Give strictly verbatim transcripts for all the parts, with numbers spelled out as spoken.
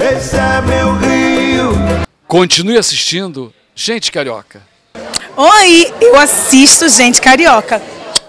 esse é meu Rio. Continue assistindo Gente Carioca. Oi, eu assisto Gente Carioca.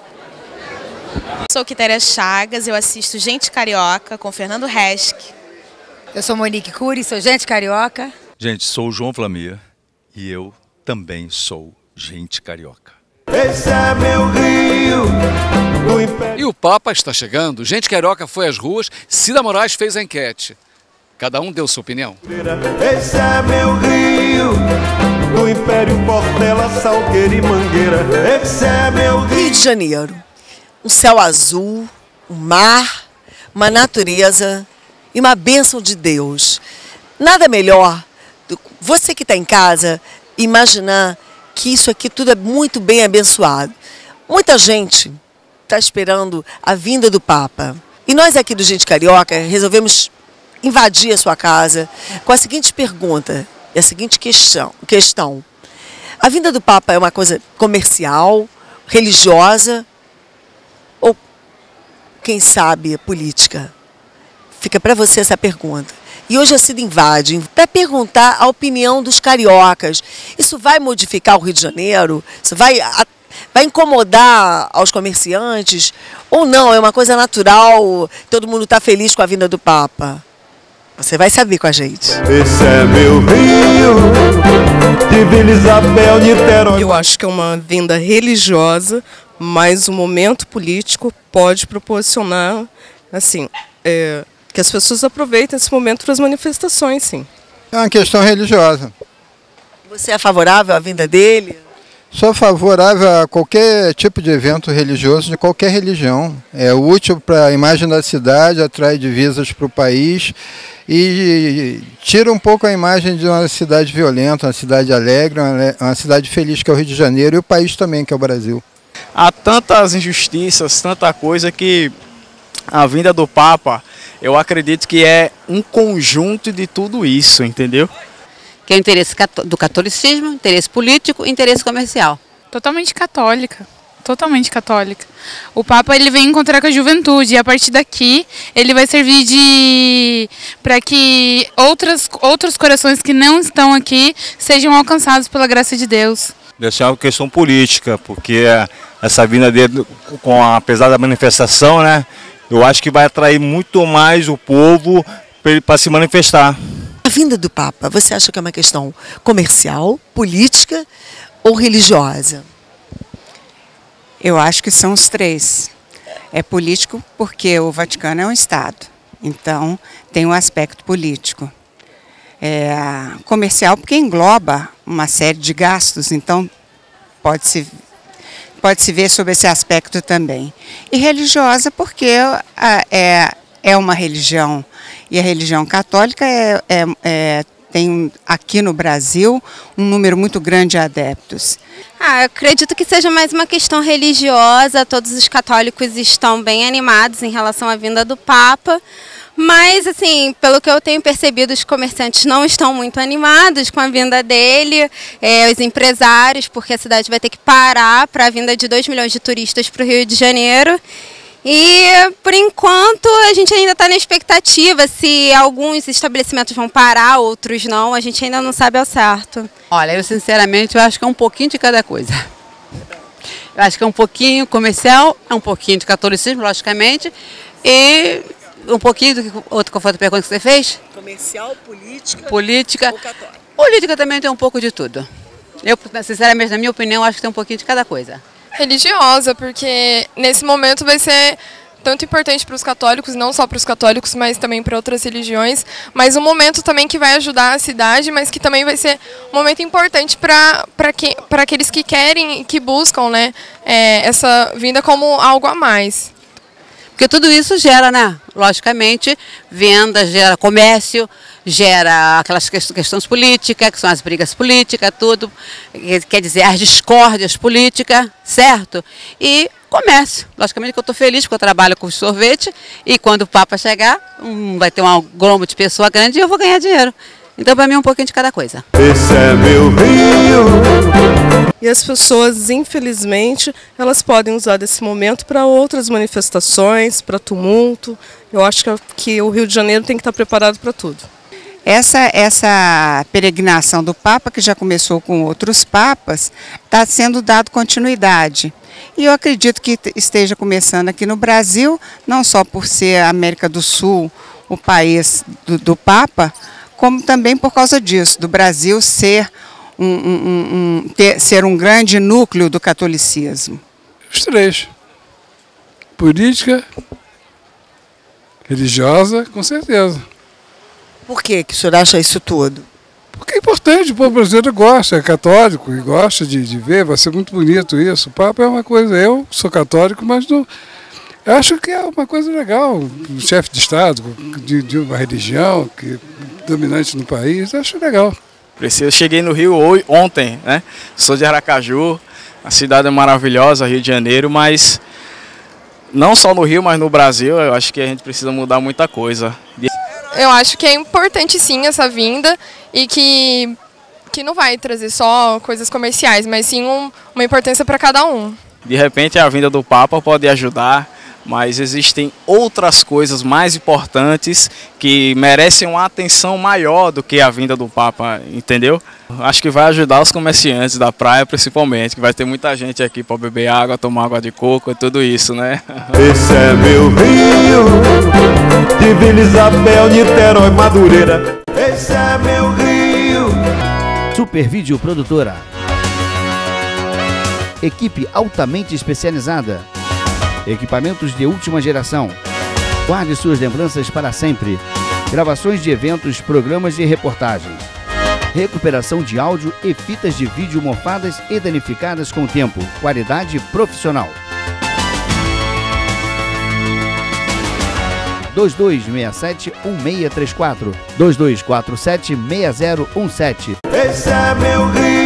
Sou Quitéria Chagas, eu assisto Gente Carioca com Fernando Resch. Eu sou Monique Cury, sou Gente Carioca. Gente, sou o João Flamir e eu também sou Gente Carioca. Esse é meu Rio. Do Império. E o Papa está chegando. Gente Carioca foi às ruas, Cida Moraes fez a enquete. Cada um deu sua opinião. Esse é meu Rio. Do Império, Portela, Salgueiro e Mangueira. Esse é meu Rio. Rio de Janeiro. Um céu azul, um mar, uma natureza e uma bênção de Deus. Nada melhor do que você que está em casa imaginar que isso aqui tudo é muito bem abençoado. Muita gente está esperando a vinda do Papa. E nós aqui do Gente Carioca resolvemos invadir a sua casa com a seguinte pergunta e a seguinte questão, questão. A vinda do Papa é uma coisa comercial, religiosa ou, quem sabe, política? Fica para você essa pergunta. E hoje a Cida invade para perguntar a opinião dos cariocas. Isso vai modificar o Rio de Janeiro? Isso vai, vai incomodar aos comerciantes? Ou não? É uma coisa natural, todo mundo está feliz com a vinda do Papa? Você vai saber com a gente. Esse é meu Rio. De Vila Isabel, Niterói. Eu acho que é uma vinda religiosa, mas o momento político pode proporcionar, assim, é, que as pessoas aproveitem esse momento para as manifestações, sim. É uma questão religiosa. Você é favorável à vinda dele? Sou favorável a qualquer tipo de evento religioso de qualquer religião. É útil para a imagem da cidade, atrai divisas para o país e tira um pouco a imagem de uma cidade violenta, uma cidade alegre, uma cidade feliz que é o Rio de Janeiro e o país também que é o Brasil. Há tantas injustiças, tanta coisa que a vinda do Papa, eu acredito que é um conjunto de tudo isso, entendeu? Que é o interesse do catolicismo, interesse político e interesse comercial. Totalmente católica, totalmente católica. O Papa ele vem encontrar com a juventude e a partir daqui ele vai servir de para que outras, outros corações que não estão aqui sejam alcançados pela graça de Deus. Deve ser uma questão política, porque essa vinda dele, com a, apesar da manifestação, né, eu acho que vai atrair muito mais o povo para se manifestar. A vinda do Papa, você acha que é uma questão comercial, política ou religiosa? Eu acho que são os três. É político porque o Vaticano é um Estado, então tem um aspecto político. É comercial porque engloba uma série de gastos, então pode-se pode-se ver sobre esse aspecto também. E religiosa porque é, é uma religião. E a religião católica é, é, é, tem aqui no Brasil um número muito grande de adeptos. Ah, eu acredito que seja mais uma questão religiosa, todos os católicos estão bem animados em relação à vinda do Papa, mas assim, pelo que eu tenho percebido, os comerciantes não estão muito animados com a vinda dele, é, os empresários, porque a cidade vai ter que parar para a vinda de dois milhões de turistas para o Rio de Janeiro. E, por enquanto, a gente ainda está na expectativa se alguns estabelecimentos vão parar, outros não. A gente ainda não sabe ao certo. Olha, eu sinceramente eu acho que é um pouquinho de cada coisa. Eu acho que é um pouquinho comercial, é um pouquinho de catolicismo, logicamente, e um pouquinho do que outro, qual foi a pergunta que você fez? Comercial, política, política ou católica? Política também tem um pouco de tudo. Eu, sinceramente, na minha opinião, acho que tem um pouquinho de cada coisa. Religiosa, porque nesse momento vai ser tanto importante para os católicos, não só para os católicos, mas também para outras religiões, mas um momento também que vai ajudar a cidade, mas que também vai ser um momento importante para para que, para aqueles que querem e que buscam, né, é, essa vinda como algo a mais. Porque tudo isso gera, né, logicamente, venda, gera comércio, gera aquelas questões políticas, que são as brigas políticas, tudo, quer dizer, as discórdias políticas, certo? E comércio. Logicamente que eu estou feliz porque eu trabalho com sorvete e quando o Papa chegar, um, vai ter um globo de pessoa grande e eu vou ganhar dinheiro. Então, para mim, é um pouquinho de cada coisa. Esse é meu Rio. E as pessoas, infelizmente, elas podem usar desse momento para outras manifestações, para tumulto. Eu acho que, que o Rio de Janeiro tem que estar preparado para tudo. Essa, essa peregrinação do Papa, que já começou com outros papas, está sendo dado continuidade. E eu acredito que esteja começando aqui no Brasil, não só por ser a América do Sul o país do, do Papa, como também por causa disso, do Brasil ser um, um, um, ter, ser um grande núcleo do catolicismo. Os três. Política, religiosa, com certeza. Por que que o senhor acha isso tudo? Porque é importante, o povo brasileiro gosta, é católico e gosta de, de ver, vai ser muito bonito isso. O Papa é uma coisa, eu sou católico, mas não, eu acho que é uma coisa legal, um chefe de Estado de, de uma religião que dominante no país, eu acho legal. Eu cheguei no Rio hoje, ontem, né? Sou de Aracaju, a cidade é maravilhosa, Rio de Janeiro, mas não só no Rio, mas no Brasil, eu acho que a gente precisa mudar muita coisa. Eu acho que é importante sim essa vinda e que, que não vai trazer só coisas comerciais, mas sim um, uma importância para cada um. De repente a vinda do Papa pode ajudar, mas existem outras coisas mais importantes que merecem uma atenção maior do que a vinda do Papa, entendeu? Acho que vai ajudar os comerciantes da praia principalmente, que vai ter muita gente aqui para beber água, tomar água de coco e tudo isso, né? Esse é meu Rio, de Vila Isabel, Niterói, Madureira. Esse é meu Rio. Super Vídeo Produtora. Equipe altamente especializada. Equipamentos de última geração. Guarde suas lembranças para sempre. Gravações de eventos, programas de reportagens. Recuperação de áudio e fitas de vídeo mofadas e danificadas com o tempo. Qualidade profissional. dois dois seis sete, um seis três quatro. dois dois quatro sete, seis zero um sete. Esse é meu Rio.